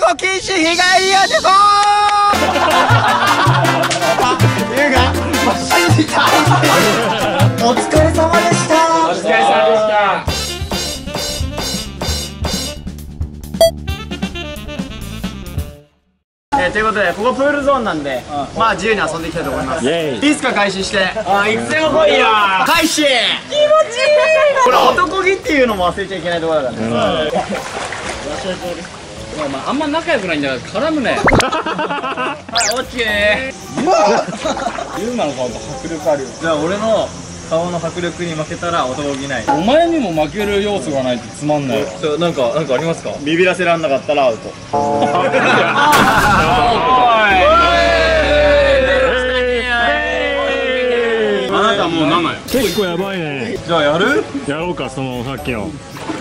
動禁止被害やでこー優がマジでお疲れ様でした。 お疲れ様でした。 ということでここプールゾーンなんで、まあ自由に遊んでいきたいと思います。いいですか、開始して。いつでも来いよ開始。気持ちいい。これ男気っていうのも忘れちゃいけないところだからね。 お前あんま仲良くないんだから絡むね。はい、オッケー。ユーマの顔と迫力あるよ。 じゃあ俺の顔の迫力に負けたら男気ない。 お前にも負ける要素がないとつまんない。 なんかありますか？ビビらせらんなかったらアウト。 あなたもう7よ。 結構やばいね。 じゃあやる？ やろうか、そのさっきの。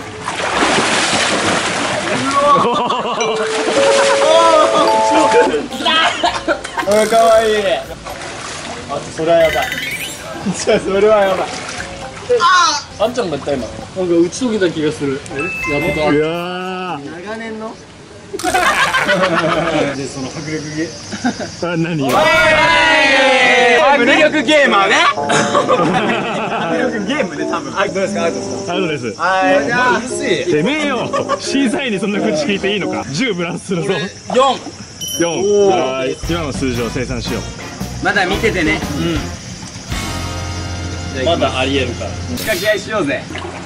かわいい。それはやばい。じゃあそれはやばい。 あんちゃんが言った今なんか打ち解けた気がする。やった。 いや長年のでその迫力ゲー、何よ。 迫力ゲーマーね。迫力ゲームね、多分。はい、どうですか？アウトですか？ アウトです。 はい、じゃあてめえよ、審査員にそんな口聞いていいのか。10ブラスするぞ。 4。 4。はい、今の数字を生産しよう。 まだ見ててね。 まだありえるから仕掛け合いしようぜ。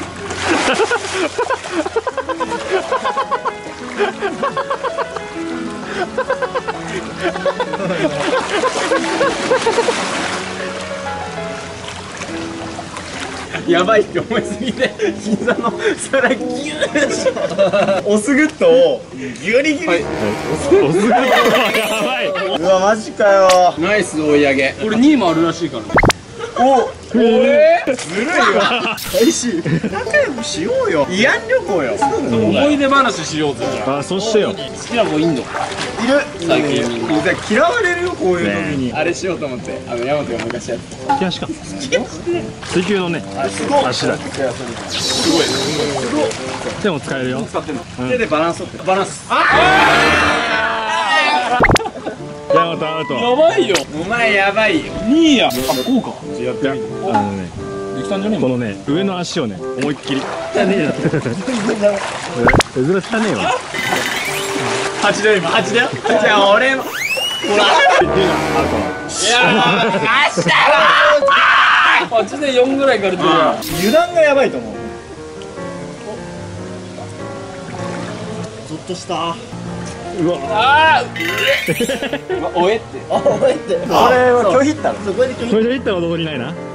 やばいって思いすぎて膝の皿ギュー押すグッドをギュリギュリ。 押すグッドはやばい。 うわマジかよ。 ナイス追い上げ。これ2位もあるらしいからね。 おずるいわ。開始。仲良くしようよ。慰安旅行よ。 思い出話しようぜ。 あ、そしてよ。 好きな子いんの？ いる。 最近みんな嫌われるよこういう時に。 あれしようと思って、ヤマトが昔やって利き足か。水球のね、足だ。 すごい手も使えるよ。 使ってんの。 手でバランス取って。バランス。 ヤマトアウト。 やばいよ。 お前やばいよ。 2位や。あ、こうか。 やってみて。 あのね、 できたんじゃねえこのね、上の足をね、思いっきり。珍しかねえわ。 8だよ今。8だよ。じゃあ俺も。ほら。 いやー、明日は8で4ぐらいから出るやん。 油断がやばいと思う。ゾッとした。 うわ。 あーおえって。 おえって。俺は拒否ったの。そこで拒否。 これでいったら男気ないな。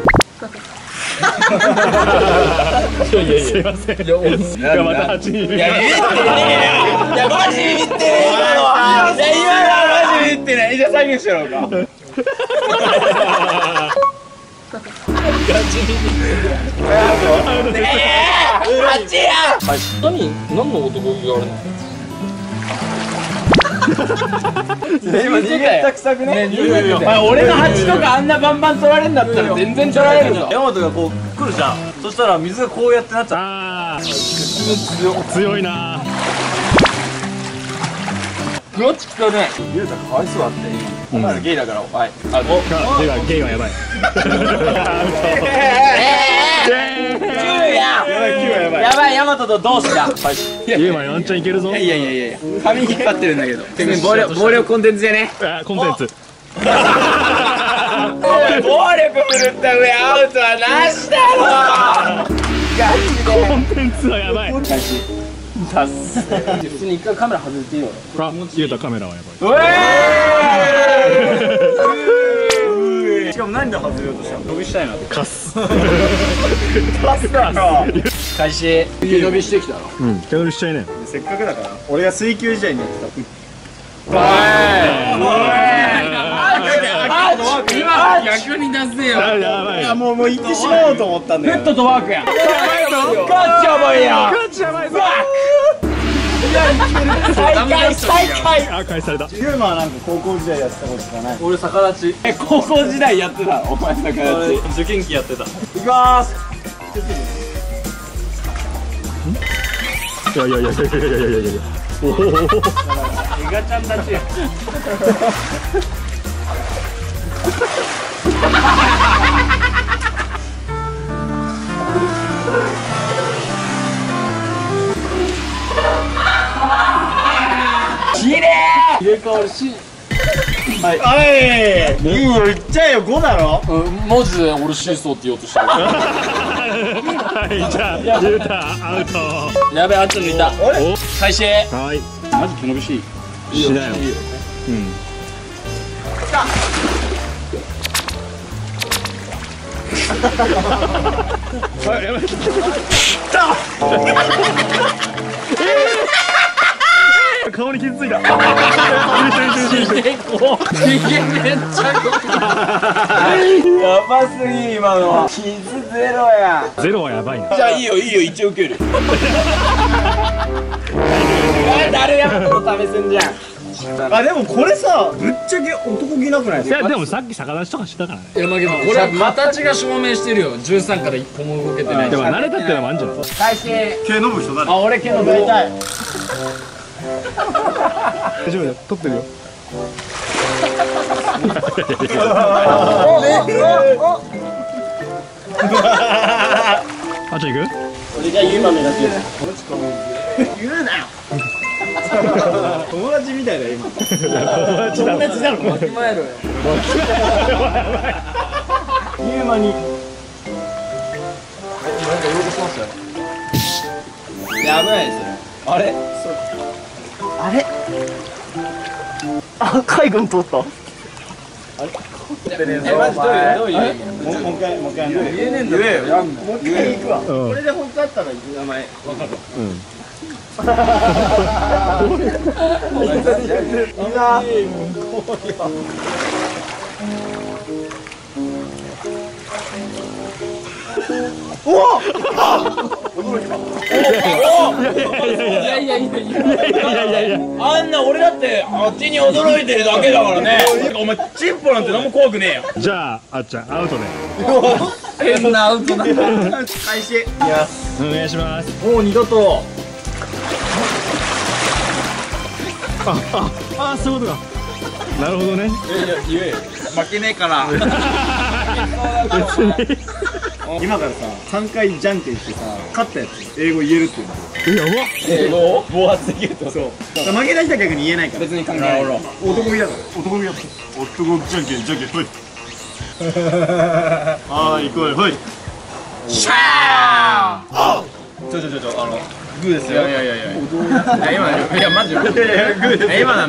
いやいやいすいません。いやまた8人いる。 いや、ビビってねえよ。いや、マジビビってねえ、今のは。いや、今のはマジビビってない。じゃあ、作業しろうか。ガチビビ。ねえ、8や。何の男気があるの？ 今逃げたくさくね。 俺の8とかあんなバンバン取られるんだったら全然取られるぞ。 ヤマトがこう来るじゃん。そしたら水がこうやってなっちゃう。 ああ、強いな。 どっち来たね。 ゆうたかわいそうだって。お前らゲイだから。はい。 ゲイはやばい。 9や。やばい9はやばい。やばいヤマトと同志だ。 ユーマワンチャンいけるぞ。 いや髪引っ張ってるんだけど。暴力コンテンツでね。 コンテンツ。 暴力振るった上アウトはなしだろ。 コンテンツはやばい。 普通に一回カメラ外れていいよ。 あ、ユータカメラはやばい。 しかも何で外れようとしたの？ 伸びしたいなって。 カス。 パスだろ。 開始。伸びしてきたろ。 うん、手乗りしちゃいね。 せっかくだから俺が水球時代にやってた。 今逆に出せよ。 やばい。 いやもう行ってしまおうと思ったんだよ。 フットとワークや。 ガチやばいや。ガチやばいぞ。再開。 あ、返された。 ユーマはなんか高校時代やってたこととかない？ 俺逆立ち。高校時代やってた。お前逆立ち。受験期やってた。 いきまーす。 いや。 ガちゃんたち。 きれい。 入れ替わるし。 はい。いいよ、言っちゃえよ、5だろ。 マジで俺シーソーって言おうとした。 はいじゃあゆうたアウト。 やべえ、あっち抜いた。開始。 はいマジ毛伸びしい。 しだよ。やばい。顔に傷ついた。 結構。ひげめっちゃやばすぎ、今の。傷ゼロや。 ゼロはやばいな。 じゃあいいよ、一応受ける。 誰やったの試すんじゃん。あ、でもこれさ、ぶっちゃけ男気なくないですか。 いやでもさっき逆立ちとかしたからね。 いや、まあけどこれ形が証明してるよ。13から一歩も動けてない。 でも慣れたってのもあるんじゃない。 開始。 毛伸ぶ人誰。 あ、俺毛伸びたい。 大丈夫だよ、撮ってるよ。あっちゃん行く。 俺が言うまめだけ言うなよ。友達みたいだよ今。友達だろ。 わきまえろよ。 言うまに。いや、危ないですよ。あれ。あれ。あ、海軍通った。あれ。マジどういう意味。もう一回言えねえんだよ。もう一回行くわ。これで本当だったら名前わかる。あんな俺だってあっちに驚いてるだけだからね。お前チンポなんて何も怖くねえよ。 じゃああっちゃんアウトで。 変なアウトだ。 開始。 お願いします。 もう二度と。 あ、そういうことか。なるほどね。 言えよ。負けねえから。 今からさ、3回じゃんけんしてさ、勝ったやつ英語言えるっていうの。 やば。 英語を暴発できると。 そう。負けた人は逆に言えないから。 別に関係ない。 男気だから。男気だから。男気じゃんけんじゃんけんほい。はい、行こうよほい。 シャー。 グーですよ。いや今マジグーです。今なの。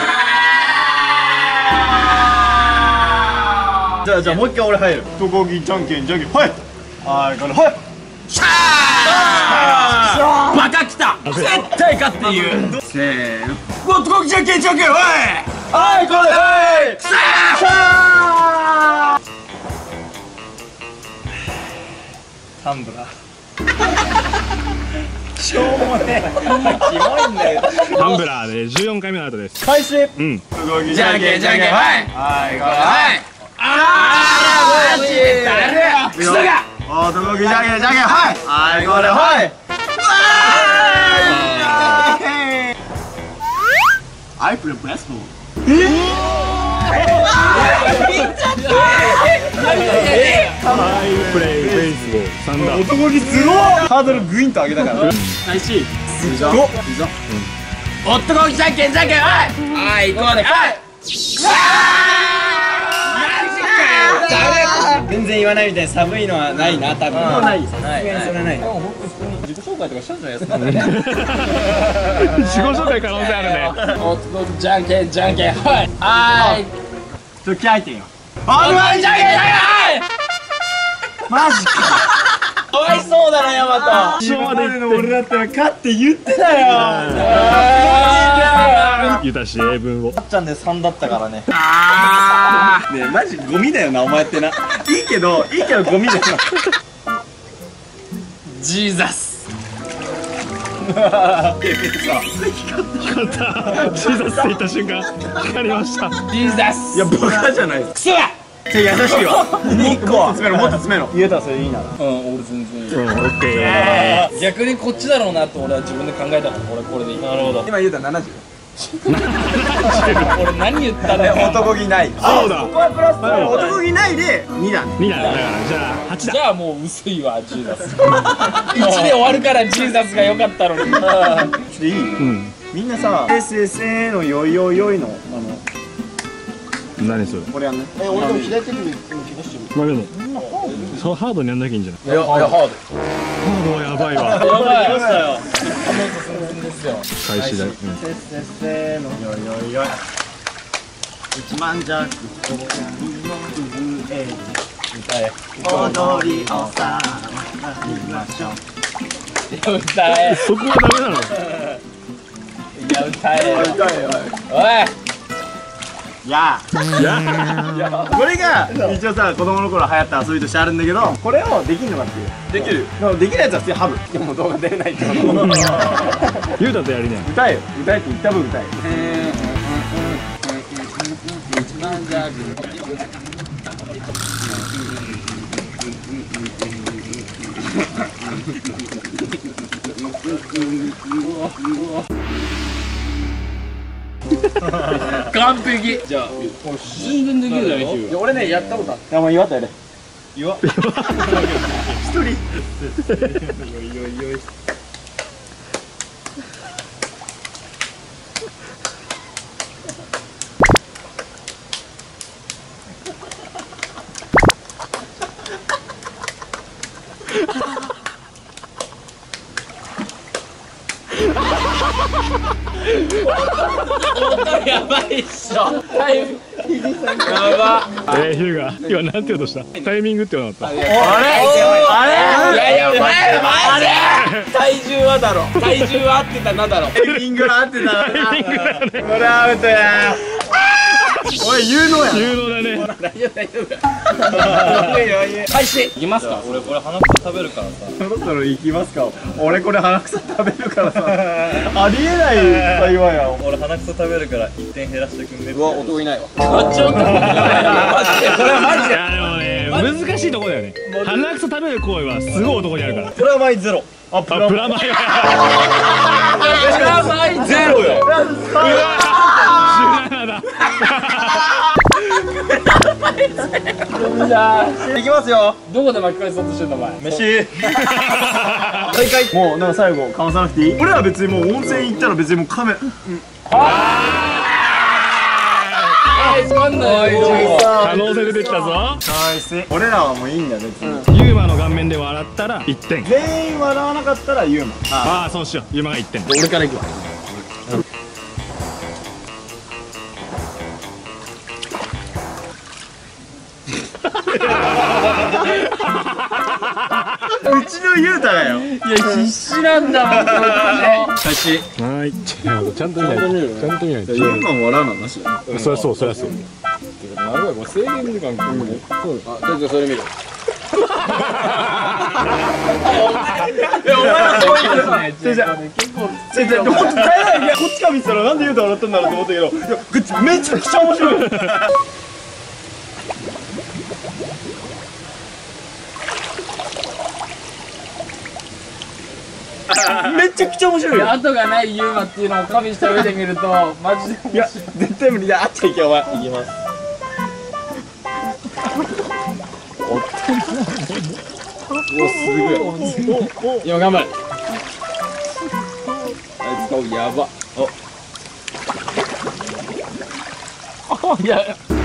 じゃあもう一回俺入る。男気じゃんけんじゃんけんほい。はい、これほい。 シャー。バカきた。絶対勝って言う。 せーの。男気じゃんけんじゃんけんほい。はい、これはい。シャー。タンブラー。しょうもねえ。キモいんだよ。 タンブラーで14回目のアウトです。 開始。 うん。 じゃんけんじゃんけんはい。 はい、これはい。 あーマジ誰。クソが。 男気じゃんけんじゃんけんはい。はい、これはい。I play basketball。 ハイプレイベースボール3だ。 男気すごい。ハードルグインと上げたから。 開始。 すごっ。 男気じゃんけんじゃんけんはい。はい行こうね。はい。 全然言わないみたいに寒いのはないな、多分。もうない。ない。それはない。でも僕普通に自己紹介とかしたんじゃないですか。 自己紹介可能性あるね。 男気じゃんけんじゃんけんはい。はい。 ちょっと気合いてんよ。 男気じゃんけんじゃんけんはい。 マジか。 かわいそうだなヤマト。 今までの俺だったら勝って言ってたよ。 ゆたし英文を。 あっちゃんで3だったからね。ねえマジゴミだよなお前ってな。いいけどゴミだよな。 ジーザス。 光った。ジーザスって言った瞬間光りました。 ジーザス。 いやバカじゃない。 クソだ。 じゃ優しいわ。2個詰めろ、もっと詰めろ。言えたらそれいいなら。 俺全然いい。 オッケ逆にこっちだろうなと俺は自分で考えたから俺これでいい。なるほど。 今言うたら70。 俺何言ったんだよ。 男気ない。 そうだ。 ここはプラス男気ないで2だね。 2だね。だからじゃあ8だ。 じゃあもう薄いわジーザス。1で終わるからジーザスが良かったのに。 いい？みんなさ SSA のよいよいよいの何それ。 これやんね。俺でも左手首怪我してる。 まあでもそうハードにやんなきゃいいんじゃない。 いやハード。 ハードはやばいわ。 やばい。ですよ。 開始だ。 SSA のよいよいよい。1万弱歌え。 踊りをさみましょう。 歌え。 そこはダメなの。 いや歌え。 歌えよ。 おい。 いやこれが一応さ子供の頃流行った遊びとしてあるんだけど、これをできんのかっていう。できる。できるやつは普通にハブ。でも動画出れないってこと。 ゆうたとやりね。 歌えよ、歌えって言った分歌え。 完璧。じゃあ全然できるだろ。 俺ねやったことある。いやもう岩田やれ。岩。一人。 やばいっしょ。やば。 ヒューガ今なんて言おうとした。タイミングって言わなかった。 いやいやマジ体重はだろ。体重は合ってたなだろ。 タイミングが合ってたな。これアウトや。おい有能や。 有能だね。 大丈夫大丈夫。開始。いきますか。俺これ鼻くそ食べるからさ。 そろそろ行きますか。俺これ鼻くそ食べるからさ。ありえない会話や。 俺鼻くそ食べるから1点減らしてくんね。 うわ男いないわ。 ちょっと。マジでこれはマジいやでもね難しいとこだよね。鼻くそ食べる行為はすごい男にあるから。 プラマイゼロ。あププラマイ。 プラマイゼロよ。 17だ。 いきますよ。 どこで巻き返そうとしてんのお前。 飯。もうなんか最後かまさなくていい？俺は別にもう温泉行ったら別にもうカメ。 つまんないよ。 可能性出てきたぞ。 俺らはもういいんだよ別に。 ユーマの顔面で笑ったら1点。 全員笑わなかったらユーマ。 ああそうしよう。ユーマが1点。 俺から行くわ。 うちのユータだよ。 いや必死なんだもん。 開始。 はい。ちゃんと見ないと。ちゃんと見ないと。 ユーマも笑うのなしだ。 そりゃそうそりゃそう。 なんだこれ制限時間くんね。あ、ちょっとそれ見る。 お前らそういうことね。結構。こっちから見てたらなんでユータ笑ったんだろうと思ったけど、いやめちゃくちゃ面白い。めちゃくちゃ面白いよ。 後がないユーマっていうのを加味した上で見るとマジで。 いや絶対無理だ。あっちゃいけお前。いきます。おすごい。 今頑張れ。あいつ顔やば。いや。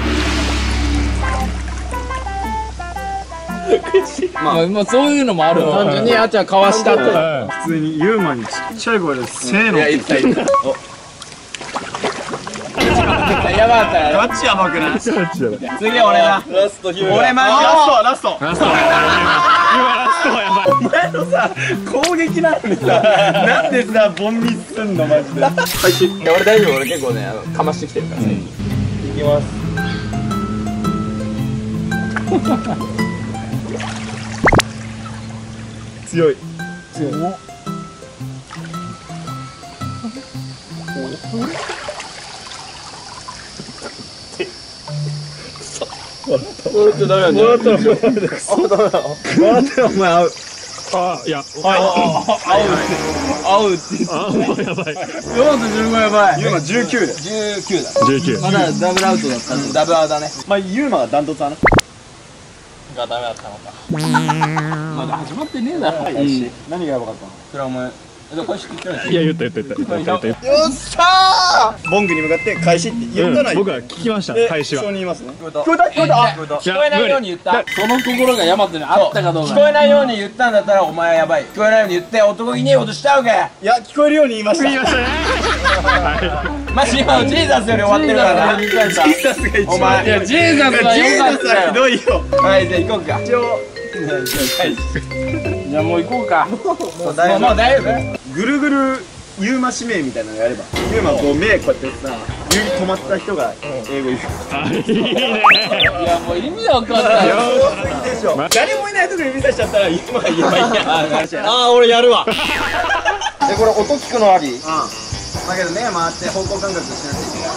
まあそういうのもある。単純にあっちゃんかわしたって。 普通にユーマにちっちゃい声でせーのって言った。 やばかったよ。 ガチやばくない？次俺だ。 ラストヒュー俺マジラスト。 ラストはやばい。 お前のさ攻撃なのにさなんでさボンミスすんのマジで。開始。 俺大丈夫。俺結構ねかましてきてるから最近。 いきます。強い。 笑っちゃダメなんだよ。 笑ったらお前合う。 あいや合うって言って。 あもうやばい。 15やばい。ユーマ19で。 19だ。 19。 まだダブルアウトだったんで。ダブルアウトだね。 まあユーマがダントツだな。 がダメだったのか。まだ始まってねえだろ。 何がやばかったの？ それはお前。開始って言ってない。 いや言った。 よっしゃー。ボングに向かって開始って言ったらいい。 僕は聞きました開始は。 一緒に言いますね。 聞こえないように言った。その心がヤマトにあったかどうか。聞こえないように言ったんだったらお前はやばい。聞こえないように言って男気ねえことしちゃうか。 いや聞こえるように言いました。 言いましたね。 マジ今のジーザスより終わってるからな。ジーザスが一番。お前いやジーザスはよかったよ。 ひどいよ。 はいじゃあ行こうか。 一応じゃあもう行こうか。もう大丈夫。 ぐるぐるユーマ指名みたいなのやれば。ユーマこう目こうやってさ、指止まった人が英語言う。 あいいね。 いやもう意味わかんないよ。 でしょ。誰もいないとこ指さしちゃったらユーマが言えばいいや。 ああ俺やるわ。 これ音聞くのあり？うん。だけど目回って方向感覚しなくて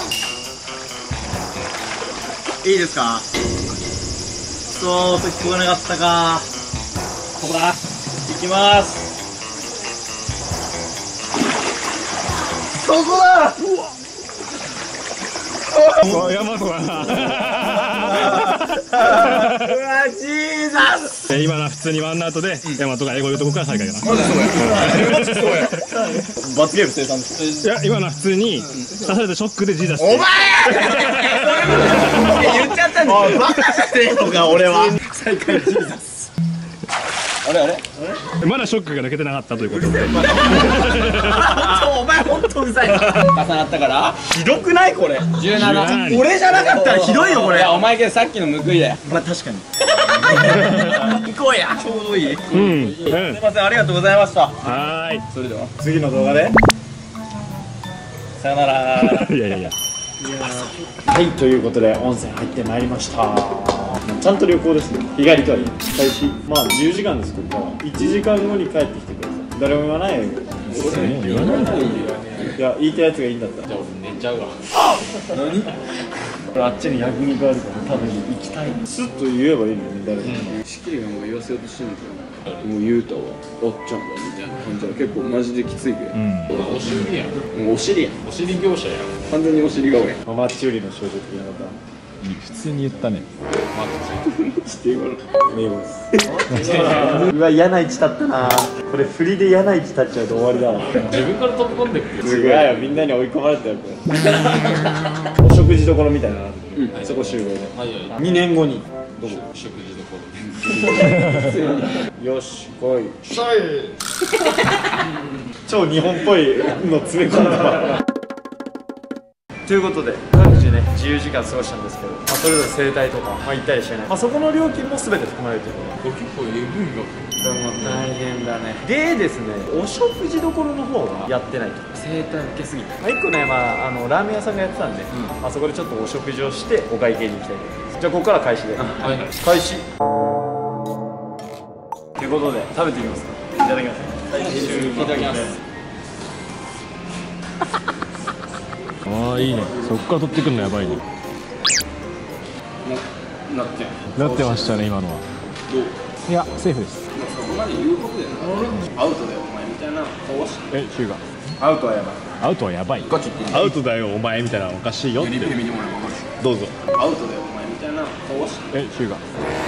いい。いいですか？そう音聞こえなかったか。ここだ。行きます。そこだ。 ヤマトだな。 うわジーザス。 今のは普通にワンアウトでヤマトが英語言うとこから再開かな。 罰ゲーム生産です。 いや今のは普通に刺されたショックでジーザス。 お前言っちゃったんですよ。バカじゃねえのか俺は。再開ジーザス。あれまだショックが抜けてなかったということで。 お前ほんとうざい。重なったからひどくないこれ。 17。 俺じゃなかったらひどいよこれ。 いやお前けどさっきの報いだよ。 まあ確かに。行こうや。ちょうどいい。すうん。 いませんありがとうございました。 はそれでは次の動画でさよなら。 ーい。いや。 はいということで温泉入ってまいりました。ちゃんと旅行ですね。日帰りとはいえ開始まあ10時間ですここから1時間後に帰ってきてください。誰も言わないよ。 言わない。 いや言いたいやつがいいんだったら。 じゃあ俺寝ちゃうわ。 あっちに焼肉あるから食べに行きたい。スッと言えばいいのに誰も。 しきりがもう言わせようとしてるんですよ。もう言うたわ、おっちゃんだみたいな感じは結構マジできついけど、 お尻やん。 もうお尻やん、 お尻業者やん。 完全にお尻が俺マッチ売りの症状的なパ普通に言ったね。 して言われる。 名簿です。うわ嫌な位置立ったな。これ振りで嫌な位置立っちゃうと終わりだわ。 自分から飛び込んでくる。 すごいよみんなに追い込まれたよこれ。お食事どころみたいなのある。そこ集合で。2年後にどこ？ 食事どころ。 よし来い。超日本っぽいの詰め込んだ。ということで各自ね自由時間過ごしたんですけど、それぞれ整体とか、行ったりしてね、そこの料金も全て含まれてるので結構えぐいよ。 大変だね。でですねお食事どころの方がやってないと整体受けすぎて、1個ねラーメン屋さんがやってたんで、そこでちょっとお食事をしてお会計に行きたいと思います。じゃあここから開始で、開始ということで食べていきますか。いただきます。 いただきます。 ああいいね。そこから取ってくるのやばいね。 なってなってましたね今のは。 どう？ いやセーフです。 そこまで言うことでな、アウトだよお前みたいな顔してシュウがアウトはやばい。 アウトはやばい。 ガチってアウトだよお前みたいなのおかしいよって。 リプで見てもらえば分かるし、 どうぞ。 アウトだよお前みたいな顔してシュウが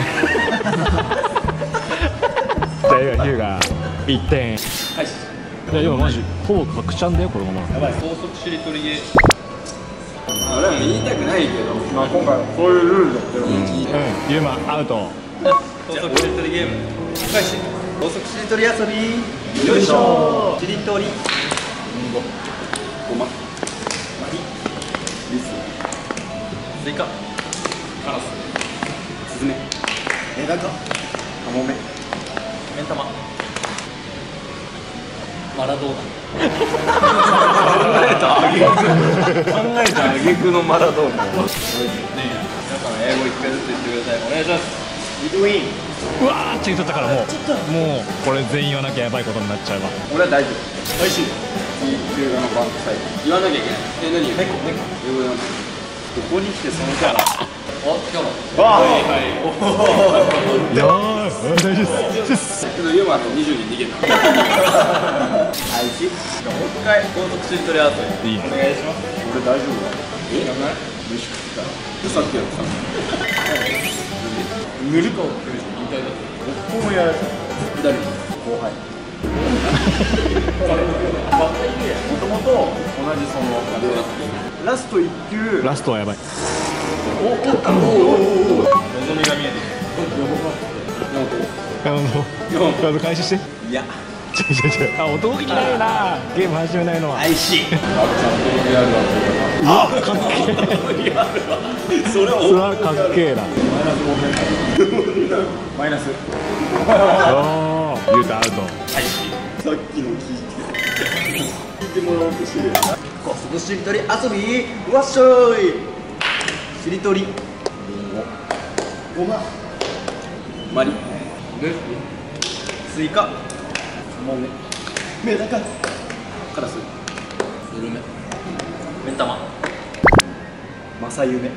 じゃあヒュウが1点。 はい。 いやでもマジほぼ確ちゃんだよこのまま。 やばい、高速しりとりゲー。俺も言いたくないけど、 今回こういうルールだってよ。 ユーマアウト。 高速しりとりゲーム開始。 高速しりとり遊びよいしょ。しりとりごま、マリ、リス、スイカ、カラス、スズメ、 メダカカモメ目ん玉。マラドーナ。 考えた挙句のマラドーナ。ねえ、皆さん英語一回ずつ言ってください。お願いします。 リトウィン。 うわーチー取ったからもうこれ全員言わなきゃやばいことになっちゃうわ。 俺は大丈夫。 おいしい。 次、映画のバンクサイド。言わなきゃいけない。何？猫。英語でなんて。ここに来てそのキャラ。 わあいやー大丈夫ですけどユーマの20人逃げた。 もう一回高速しりとり争いいいねお願いします。俺大丈夫だ。 え、やばい。飯食ったら。さっきやってた。 塗るか引退だっ僕もやる。 た。左。 後輩。もともと同じそのラスト1球ラストはやばい望みが見えてカード開始していや違うあ男気ないなゲーム始めないのは愛しいそれはかっけえなマイナスおー言うたアウトさっきの聞いてもらおうとしてる高速しりとり遊びわっしょいしりとりごまマリ。 スイカもめメダカカラス。スルメ。 目玉正夢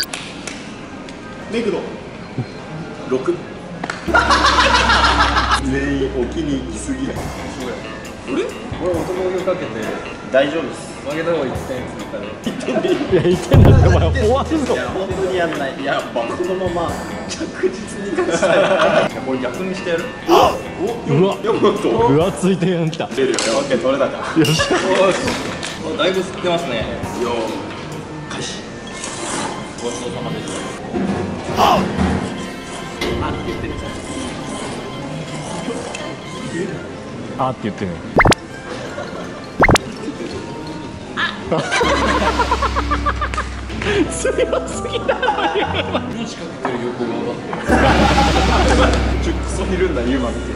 目黒 6。 全員沖に行き過ぎる俺男気かけて大丈夫です負けた方が1点ついたらいや言ってんだってお前終わるぞいや本当にやんないいやこのまま着実に勝ちたいこれ逆にしてやる。 うわうわついてんきた出るよオッケー取れたかよしおーだいぶ吸ってますね。よー開始。ごちそうさまでした。あって言ってる。 あって言ってね強すぎだろ命かけてる横側。 クソいるんだユーマ見て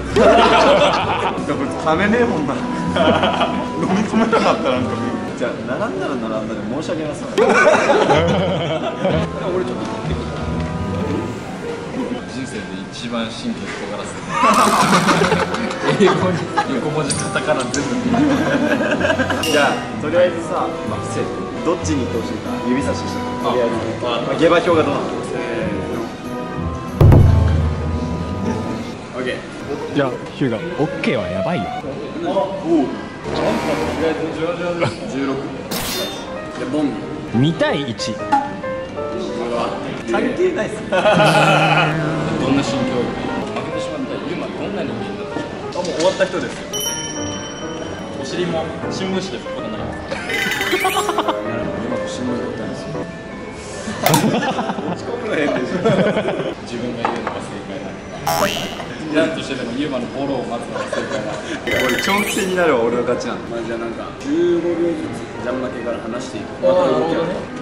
金ねえもんな飲み込めなかったなんかじゃあ並んだら並んだで申し訳なさそう俺ちょっと人生で一番神経尖らせて英語に横文字カタカナ全部じゃあとりあえずさ、どっちに行ってほしいか指差ししてとりあえず下馬評がどうなのオッケー。 じゃあヒューガオッケーはやばいよ 16。でボンビ。 2対1 関係ないっすねどんな心境？負けてしまったユーマどんな人間だったでしょうか。 もう終わった人ですよ。お尻も新聞紙で拭くことになります。 今も新聞取ったんですよ落ち込むの変でしょ自分が言うのが正解だ。なんとしてでもユーマのフォローを待つのが正解だ。 俺長期戦になるわ俺の勝ちなんだまあじゃあなんか15秒ずつジャン負けから離していく。また動きをね。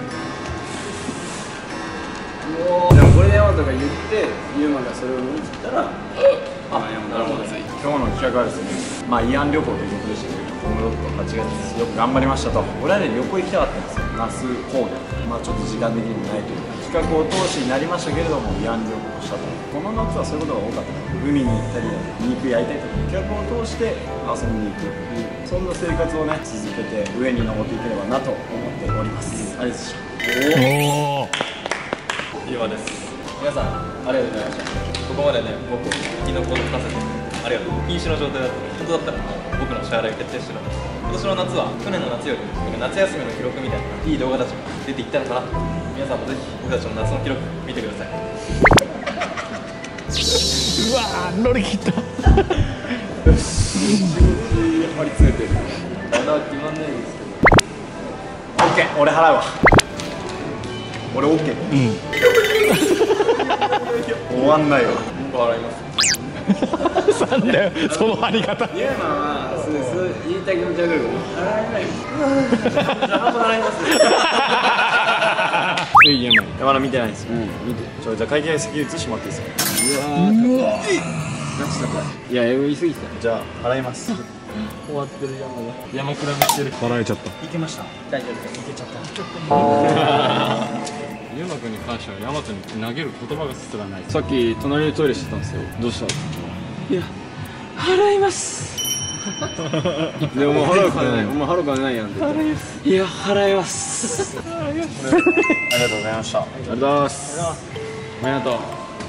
でもこれでヤマトが言ってユーマがそれを見切ったらなるほど。 今日の企画はですねまあ慰安旅行ということでしたけどコムドット8月よく頑張りましたと俺はね旅行行きたかったんですよ那須高原まあちょっと時間的にもないというか企画を通しになりましたけれども慰安旅行をしたとこの夏はそういうことが多かった海に行ったり肉焼いたりとか企画を通して遊んでいくそんな生活をね続けて上に登っていければなと思っておりますありがとうございましたおおゆうまです。皆さんありがとうございました。ここまでね僕生き残らせてありがとう。禁止の状態だった本当だったら僕の支払い決定してるんです。今年の夏は去年の夏より夏休みの記録みたいないい動画たちが出ていったのかな。皆さんもぜひ僕たちの夏の記録見てください。 うわー乗り切った張り詰めてる。まだ決まんないんですけど。 オッケー俺払うわ俺オッケーうん終わんないわ僕払います。 なんだよその張り方ユーマはそう言いたい気持ちわかるけど払えない。じゃあ半分払います。 いいやままだ見てないんですよ見て。 じゃあ会計先移してもらっていいですかうわいや言い過ぎてた。 じゃあ払います終わってる山が。 山比べしてる。 払えちゃったいけました大丈夫ですいけちゃったゆうまくんに関してはヤマトに投げる言葉がすらない。 さっき隣でトイレしてたんですよ。どうした？いや払います。でももう払う金ない。お前払う金ないやんって。払います。 いや払います。ありがとうございました。ありがとうございます。ありがとう。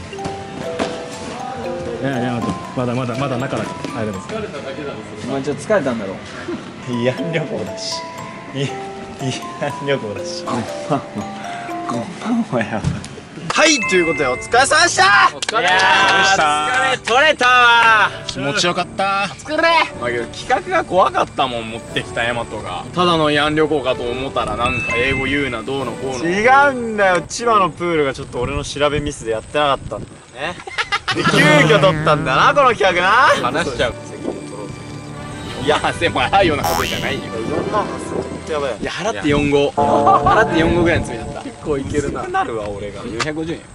いやまだ中だあれでもお前ちょっと疲れたんだろう。 慰安旅行だし慰安旅行だしごパンはやばい。はい、ということでお疲れ様でした。お疲れ取れたわ。 気持ちよかった。 作れ。だけど企画が怖かったもん。持ってきたヤマトがただの慰安旅行かと思ったらなんか英語言うなどうのこうの。違うんだよ。千葉のプールがちょっと俺の調べミスでやってなかったんだよね。で急遽取ったんだなこの企画な。 話しちゃう。 いやでも払うようなことじゃないよ。4万8,000やばい。いや払って4号払って4号ぐらいのつもりだった。結構いけるな。なるわ俺が450円。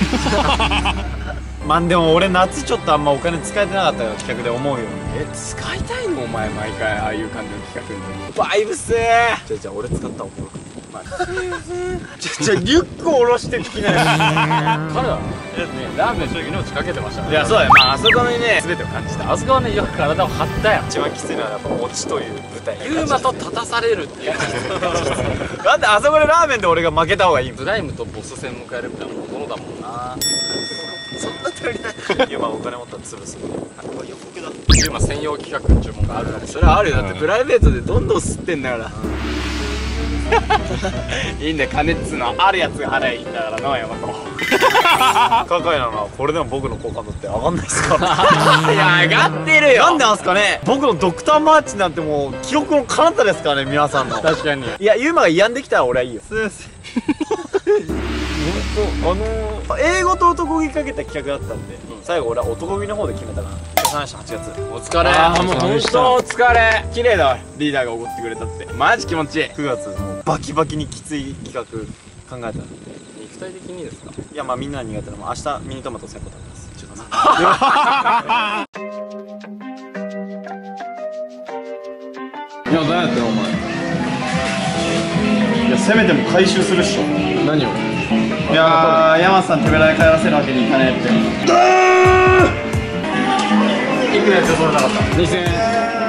まあでも俺夏ちょっとあんまお金使えてなかったよ企画で思うように。使いたいのお前毎回ああいう感じの企画に。バイブスー。じゃあ俺使ったらおもろかった。じゃあリュック下ろして聞きなよ。彼はラーメン正直命かけてました。いやそうだよ。まああそこにね全てを感じた。あそこはねよく体を張ったよ。一番きついのはやっぱオチという舞台。ユーマと立たされるっていう。だってあそこでラーメンで俺が負けた方がいい。スライムとボス戦迎えるみたいなものだもんな。そんな足りない。ユーマお金持ったら潰す。ユーマ専用企画の注文があるから。それはあるよ。だってプライベートでどんどん吸ってんだから。いいんだよ。金っつうのはあるやつが払えいいんだからな。ヤマト高いなのこれでも僕の好感度って上がんないっすか。いや上がってるよ。なんでなんすかね。僕のドクターマーチなんてもう記録の彼方ですからね皆さんの。確かに。いやユーマが慰安できたら俺はいいよ。すいません。本当英語と男気かけた企画だったんで最後俺は男気の方で決めたから。8月お疲れ。もう本当お疲れ。綺麗だわリーダーがおごってくれたってマジ気持ちいい。9月もうバキバキにきつい企画考えたので。肉体的にですか。いやまあみんな苦手なも明日ミニトマト1000個食べます。ちょっといや何やってんお前。いやせめても回収するっしょ。何を。いや山瀬さん手ぶらで帰らせるわけにいかねえって。いくらやつ取れなかった。2000円。